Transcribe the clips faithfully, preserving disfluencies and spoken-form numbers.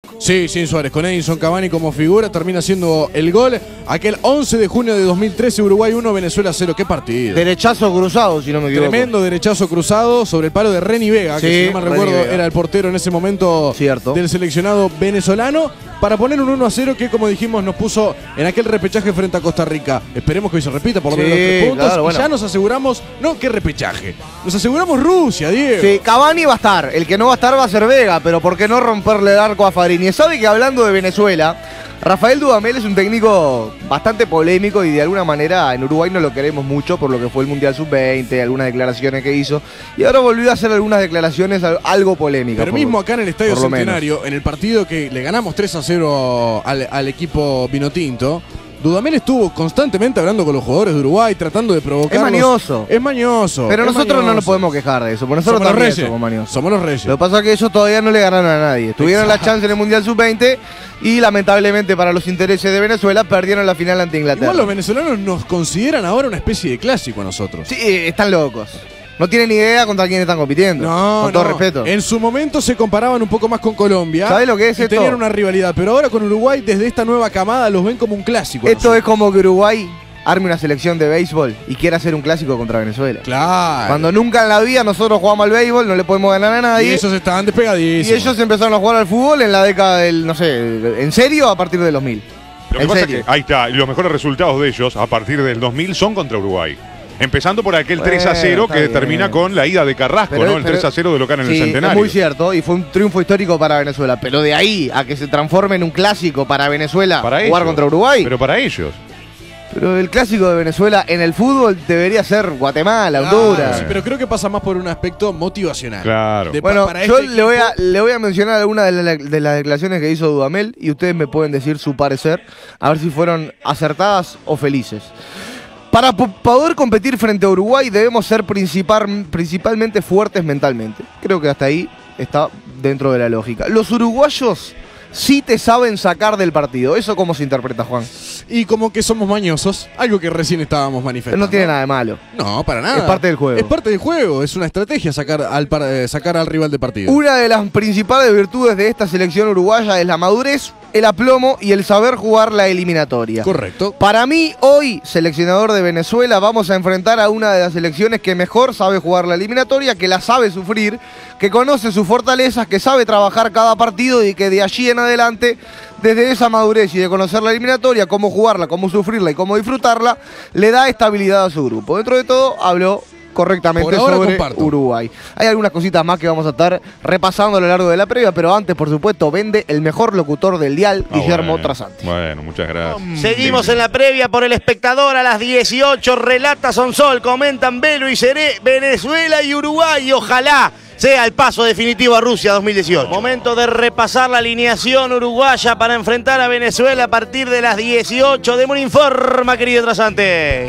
Sí, sin Suárez, con Edinson Cavani como figura, termina siendo el gol. Aquel once de junio de dos mil trece, Uruguay uno, Venezuela cero. ¡Qué partido! Derechazo cruzado, si no me equivoco. Tremendo derechazo cruzado sobre el palo de Reni Vega, sí, que si no me Reni recuerdo Vega. era el portero en ese momento. Cierto. Del seleccionado venezolano, para poner un uno a cero que, como dijimos, nos puso en aquel repechaje frente a Costa Rica. Esperemos que hoy se repita por lo menos Sí, los tres puntos. claro, y bueno. ya nos aseguramos, no, ¿qué repechaje? Nos aseguramos Rusia, Diego. Sí, Cavani va a estar. El que no va a estar va a ser Vega, pero ¿por qué no romperle el arco a Fabrini? ¿Sabe que hablando de Venezuela, Rafael Dudamel es un técnico bastante polémico y de alguna manera en Uruguay no lo queremos mucho por lo que fue el Mundial sub veinte, algunas declaraciones que hizo, y ahora volvió a hacer algunas declaraciones algo polémicas. Pero mismo acá en el Estadio por lo Centenario, en el partido que le ganamos tres a cero al, al equipo vinotinto, Dudamel estuvo constantemente hablando con los jugadores de Uruguay, tratando de provocar. Es mañoso. Es mañoso. Pero es nosotros mañoso. no nos podemos quejar de eso, porque nosotros somos los también reyes. somos mañosos. Somos los reyes. Lo que pasa es que ellos todavía no le ganaron a nadie. Tuvieron Exacto. la chance en el Mundial sub veinte y lamentablemente para los intereses de Venezuela perdieron la final ante Inglaterra. Igual los venezolanos nos consideran ahora una especie de clásico a nosotros. Sí, están locos. No tienen ni idea contra quién están compitiendo. No, con todo no. respeto. En su momento se comparaban un poco más con Colombia. ¿Sabés lo que es y esto? tenían una rivalidad, pero ahora con Uruguay, desde esta nueva camada, los ven como un clásico. a Esto nosotros. es como que Uruguay arme una selección de béisbol y quiera hacer un clásico contra Venezuela. Claro. Cuando nunca en la vida nosotros jugamos al béisbol, no le podemos ganar a Y nadie. ellos estaban Y despegadísimos. ellos empezaron a jugar al fútbol en la década del, no sé, en serio, a partir de los mil. Lo que En pasa serio. es que ahí está, y los mejores resultados de ellos a partir del dos mil son contra Uruguay. Empezando por aquel Bueno, tres a cero está que bien. termina con la ida de Carrasco, Pero- ¿no? El pero- tres a cero de local en Sí, el Centenario. es muy cierto, y fue un triunfo histórico para Venezuela. Pero de ahí a que se transforme en un clásico para Venezuela Para jugar ellos. contra Uruguay. Pero para ellos. Pero el clásico de Venezuela en el fútbol debería ser Guatemala, Claro, Honduras. sí, pero creo que pasa más por un aspecto motivacional. Claro. De- Bueno, para yo este le, voy a, equipo- le voy a mencionar algunas de, la- de las declaraciones que hizo Dudamel y ustedes me pueden decir su parecer, a ver si fueron acertadas o felices. Para po- poder competir frente a Uruguay debemos ser principal- principalmente fuertes mentalmente. Creo que hasta ahí está dentro de la lógica. Los uruguayos sí te saben sacar del partido. ¿Eso cómo se interpreta, Juan? Y como que somos mañosos, algo que recién estábamos manifestando. No tiene nada de malo. No, para nada. Es parte del juego. Es parte del juego, es una estrategia sacar al, par- eh, sacar al rival de partido. Una de las principales virtudes de esta selección uruguaya es la madurez, el aplomo y el saber jugar la eliminatoria. Correcto. Para mí, hoy, seleccionador de Venezuela, vamos a enfrentar a una de las selecciones que mejor sabe jugar la eliminatoria, que la sabe sufrir, que conoce sus fortalezas, que sabe trabajar cada partido y que de allí en adelante, desde esa madurez y de conocer la eliminatoria, cómo jugarla, cómo sufrirla y cómo disfrutarla, le da estabilidad a su grupo. Dentro de todo, habló correctamente Por ahora sobre comparto. Uruguay. Hay algunas cositas más que vamos a estar repasando a lo largo de la previa, pero antes, por supuesto, vende el mejor locutor del dial, Ah, Guillermo bueno. Trasanti. Bueno, muchas gracias. Seguimos en la previa por El Espectador a las dieciocho. Relata Sonsol, comentan Velo y Seré, Venezuela y Uruguay. Ojalá sea el paso definitivo a Rusia dos mil dieciocho. Momento de repasar la alineación uruguaya para enfrentar a Venezuela a partir de las dieciocho. Demos un informa, querido Trasante.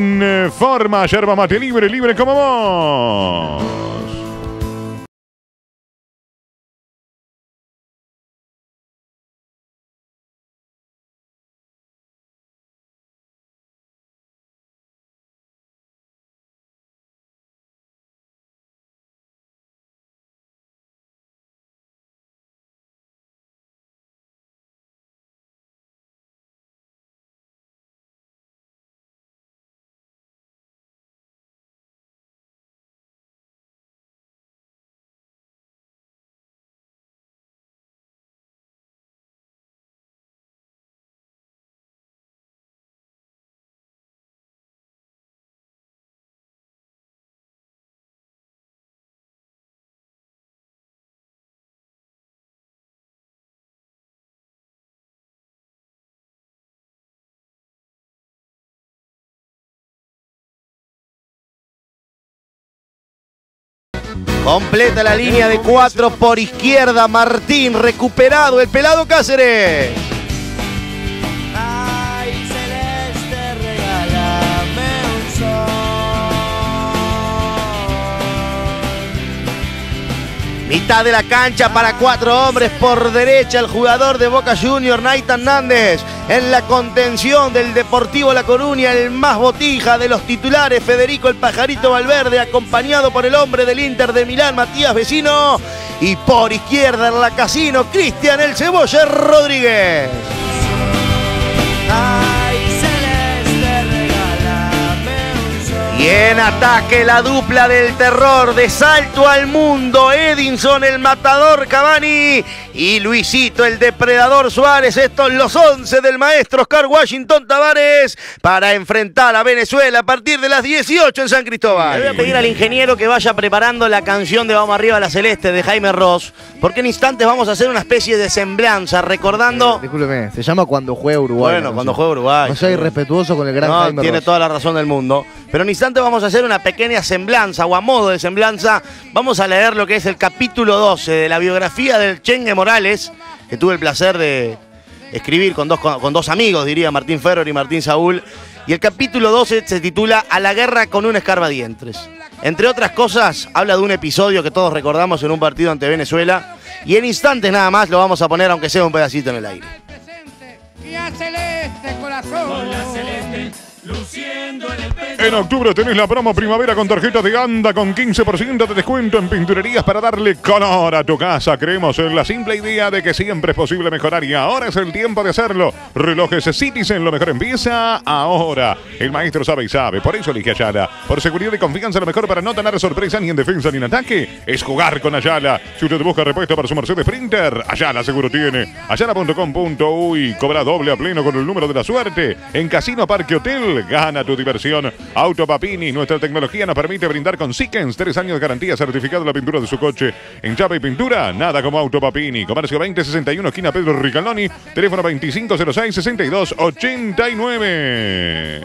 Informa, yerba mate libre, libre como vos. Completa la línea de cuatro por izquierda. Martín recuperado. El pelado Cáceres. Ay, celeste, regálame un sol. Mitad de la cancha para cuatro hombres. Por derecha el jugador de Boca Juniors, Nathan Nández. En la contención del Deportivo La Coruña, el más botija de los titulares, Federico el Pajarito Valverde, acompañado por el hombre del Inter de Milán, Matías Vecino. Y por izquierda en la Casino, Cristian El Cebolla Rodríguez. Ay, celeste, regálame un sol. Y en ataque la dupla del terror de Salto al Mundo, Edinson el Matador Cavani y Luisito el Depredador Suárez. Estos los once del maestro Oscar Washington Tavares para enfrentar a Venezuela a partir de las dieciocho en San Cristóbal. Le voy a pedir al ingeniero que vaya preparando la canción de Vamos Arriba a la Celeste de Jaime Ross, porque en instantes vamos a hacer una especie de semblanza recordando... Eh, discúlpeme, se llama Cuando juega Uruguay. Bueno, no cuando sé. juega Uruguay. No sea irrespetuoso con el gran No, Jaime tiene Ross. toda la razón del mundo. Pero en instante vamos a hacer una pequeña semblanza, o a modo de semblanza, vamos a leer lo que es el capítulo doce de la biografía del Chengue Morales, que tuve el placer de escribir con dos, con, con dos amigos, diría, Martín Ferrer y Martín Saúl. Y el capítulo doce se titula A la guerra con un escarbadientes. Entre otras cosas, habla de un episodio que todos recordamos en un partido ante Venezuela. Y en instantes nada más lo vamos a poner, aunque sea un pedacito en el aire. Y a celeste corazón. Con la celeste, luciendo en el pecho. En octubre tenés la promo primavera con tarjeta de Anda con quince por ciento de descuento en pinturerías para darle color a tu casa. Creemos en la simple idea de que siempre es posible mejorar y ahora es el tiempo de hacerlo. Relojes Citizen, lo mejor empieza ahora. El maestro sabe y sabe, por eso elige Ayala. Por seguridad y confianza, lo mejor para no tener sorpresa ni en defensa ni en ataque es jugar con Ayala. Si usted busca repuesto para su Mercedes Sprinter, Ayala seguro tiene. Ayala punto com punto uy, cobra doble a pleno con el número de la suerte. En Casino Parque Hotel, gana tu diversión. Auto Papini, nuestra tecnología nos permite brindar con Sickens tres años de garantía, certificado la pintura de su coche. En chapa y pintura, nada como Auto Papini. Comercio veinte sesenta y uno, esquina Pedro Ricaldoni, teléfono veinticinco cero seis, sesenta y dos ochenta y nueve.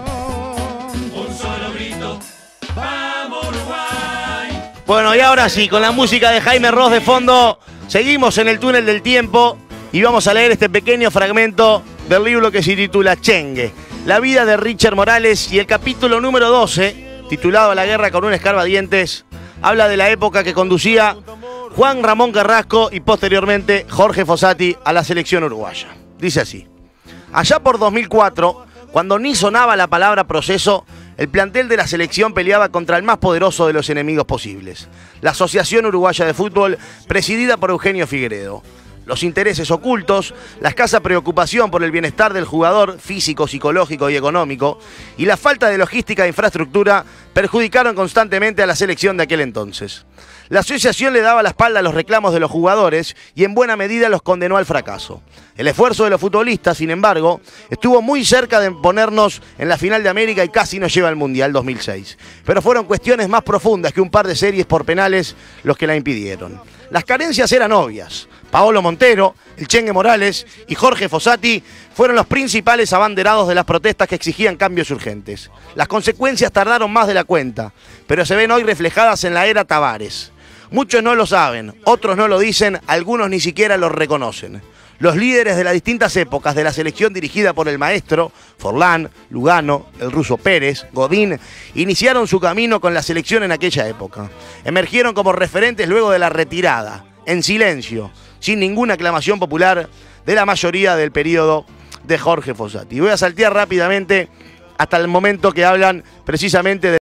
Un solo grito. Vamos Uruguay. Bueno, y ahora sí, con la música de Jaime Ross de fondo, seguimos en el túnel del tiempo y vamos a leer este pequeño fragmento del libro que se titula Chengue, la vida de Richard Morales, y el capítulo número doce, titulado La guerra con un escarbadientes, habla de la época que conducía Juan Ramón Carrasco y posteriormente Jorge Fossati a la selección uruguaya. Dice así: allá por dos mil cuatro, cuando ni sonaba la palabra proceso, el plantel de la selección peleaba contra el más poderoso de los enemigos posibles, la Asociación Uruguaya de Fútbol, presidida por Eugenio Figueredo. Los intereses ocultos, la escasa preocupación por el bienestar del jugador físico, psicológico y económico, y la falta de logística e infraestructura perjudicaron constantemente a la selección de aquel entonces. La asociación le daba la espalda a los reclamos de los jugadores y en buena medida los condenó al fracaso. El esfuerzo de los futbolistas, sin embargo, estuvo muy cerca de ponernos en la final de América y casi nos lleva al Mundial dos mil seis. Pero fueron cuestiones más profundas que un par de series por penales los que la impidieron. Las carencias eran obvias. Paolo Montero, el Chengue Morales y Jorge Fossati fueron los principales abanderados de las protestas que exigían cambios urgentes. Las consecuencias tardaron más de la cuenta, pero se ven hoy reflejadas en la era Tavares. Muchos no lo saben, otros no lo dicen, algunos ni siquiera lo reconocen. Los líderes de las distintas épocas de la selección dirigida por el maestro, Forlán, Lugano, el ruso Pérez, Godín, iniciaron su camino con la selección en aquella época. Emergieron como referentes luego de la retirada, en silencio, sin ninguna aclamación popular, de la mayoría del periodo de Jorge Fossati. Voy a saltear rápidamente hasta el momento que hablan precisamente de...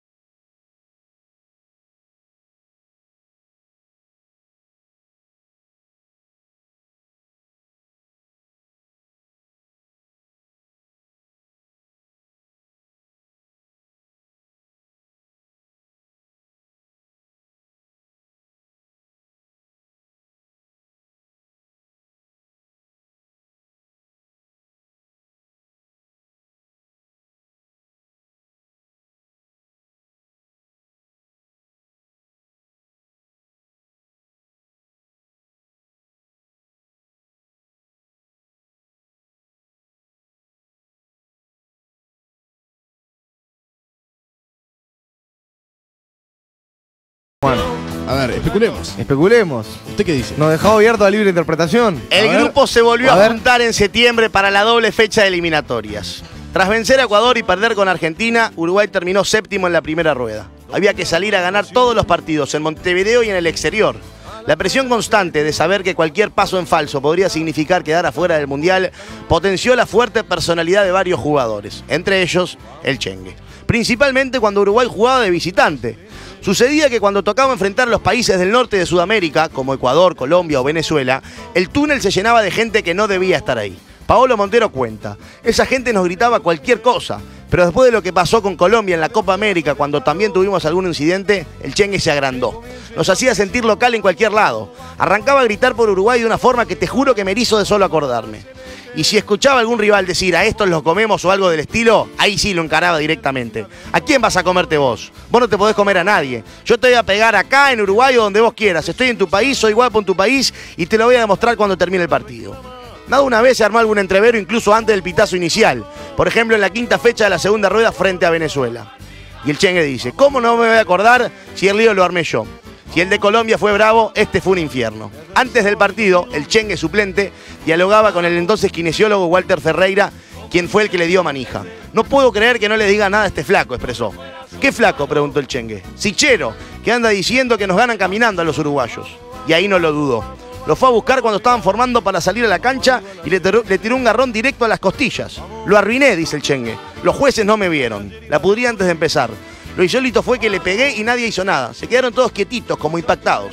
Bueno, A ver, especulemos. especulemos. ¿Usted qué dice? Nos dejó abierto a libre interpretación. El A ver. grupo se volvió A a, ver. juntar en septiembre para la doble fecha de eliminatorias. Tras vencer a Ecuador y perder con Argentina, Uruguay terminó séptimo en la primera rueda. Había que salir a ganar todos los partidos en Montevideo y en el exterior. La presión constante de saber que cualquier paso en falso podría significar quedar afuera del Mundial potenció la fuerte personalidad de varios jugadores, entre ellos el Chengue. Principalmente cuando Uruguay jugaba de visitante. Sucedía que cuando tocaba enfrentar a los países del norte de Sudamérica, como Ecuador, Colombia o Venezuela, el túnel se llenaba de gente que no debía estar ahí. Paolo Montero cuenta, esa gente nos gritaba cualquier cosa, pero después de lo que pasó con Colombia en la Copa América, cuando también tuvimos algún incidente, el Chengue se agrandó. Nos hacía sentir local en cualquier lado. Arrancaba a gritar por Uruguay de una forma que te juro que me erizo de solo acordarme. Y si escuchaba algún rival decir a estos los comemos o algo del estilo, ahí sí lo encaraba directamente. ¿A quién vas a comerte vos? Vos no te podés comer a nadie. Yo te voy a pegar acá en Uruguay o donde vos quieras. Estoy en tu país, soy guapo en tu país y te lo voy a demostrar cuando termine el partido. Nada, una vez se armó algún entrevero incluso antes del pitazo inicial. Por ejemplo, en la quinta fecha de la segunda rueda frente a Venezuela. Y el Chengue dice, ¿cómo no me voy a acordar si el lío lo armé yo? Si el de Colombia fue bravo, este fue un infierno. Antes del partido, el Chengue suplente dialogaba con el entonces kinesiólogo Walter Ferreira, quien fue el que le dio manija. No puedo creer que no le diga nada a este flaco, expresó. ¿Qué flaco?, preguntó el Chengue. Sichero, que anda diciendo que nos ganan caminando a los uruguayos. Y ahí no lo dudó. Lo fue a buscar cuando estaban formando para salir a la cancha y le tiró, le tiró un garrón directo a las costillas. Lo arruiné, dice el Chengue. Los jueces no me vieron. La pudrí antes de empezar. Lo insólito fue que le pegué y nadie hizo nada. Se quedaron todos quietitos, como impactados.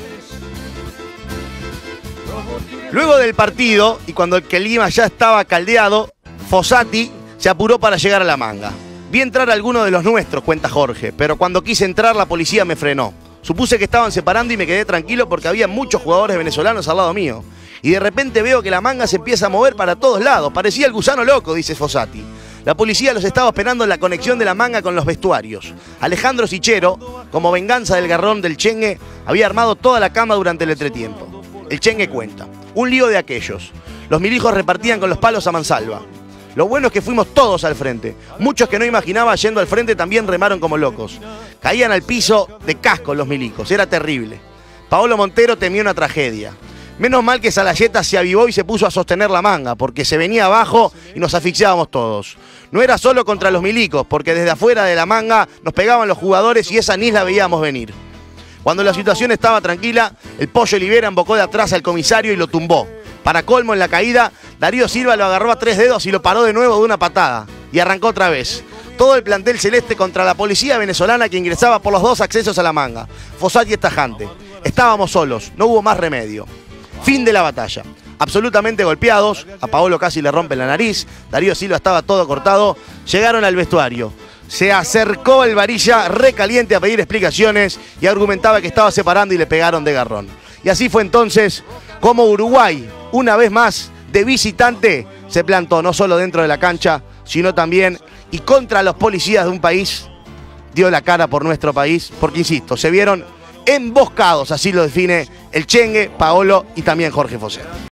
Luego del partido, y cuando el clima ya estaba caldeado, Fossati se apuró para llegar a la manga. Vi entrar a alguno de los nuestros, cuenta Jorge, pero cuando quise entrar la policía me frenó. Supuse que estaban separando y me quedé tranquilo porque había muchos jugadores venezolanos al lado mío. Y de repente veo que la manga se empieza a mover para todos lados. Parecía el gusano loco, dice Fossati. La policía los estaba esperando en la conexión de la manga con los vestuarios. Alejandro Sichero, como venganza del garrón del Chengue, había armado toda la cama durante el entretiempo. El Chengue cuenta. Un lío de aquellos. Los milijos repartían con los palos a mansalva. Lo bueno es que fuimos todos al frente. Muchos que no imaginaba yendo al frente también remaron como locos. Caían al piso de casco los milicos. Era terrible. Paolo Montero temía una tragedia. Menos mal que Salayeta se avivó y se puso a sostener la manga, porque se venía abajo y nos asfixiábamos todos. No era solo contra los milicos, porque desde afuera de la manga nos pegaban los jugadores y esa ni la veíamos venir. Cuando la situación estaba tranquila, el Pollo Olivera embocó de atrás al comisario y lo tumbó. Para colmo, en la caída, Darío Silva lo agarró a tres dedos y lo paró de nuevo de una patada. Y arrancó otra vez. Todo el plantel celeste contra la policía venezolana que ingresaba por los dos accesos a la manga. Fossati es tajante. Estábamos solos, no hubo más remedio. Fin de la batalla. Absolutamente golpeados, a Paolo casi le rompe la nariz, Darío Silva estaba todo cortado, llegaron al vestuario. Se acercó el Varilla recaliente a pedir explicaciones y argumentaba que estaba separando y le pegaron de garrón. Y así fue entonces como Uruguay, una vez más, de visitante, se plantó no solo dentro de la cancha, sino también y contra los policías de un país, dio la cara por nuestro país, porque insisto, se vieron emboscados, así lo define el Chengue, Paolo y también Jorge Fossati.